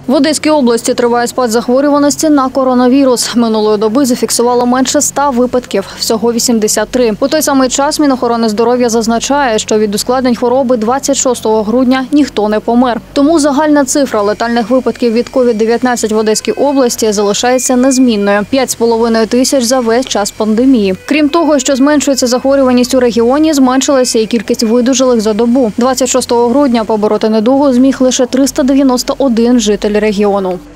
В Одеській області триває спад захворюваності на коронавірус. Минулої доби зафіксувало менше 100 випадків, всього 83. У той самий час Мінохорони здоров'я зазначає, що від ускладнень хвороби 26 грудня ніхто не помер. Тому загальна цифра летальних випадків від COVID-19 в Одеській області залишається незмінною – 5,5 тисяч за весь час пандемії. Крім того, що зменшується захворюваність у регіоні, зменшилася і кількість видужалих за добу. 26 грудня побороти недугу зміг лише 391 житель регіону.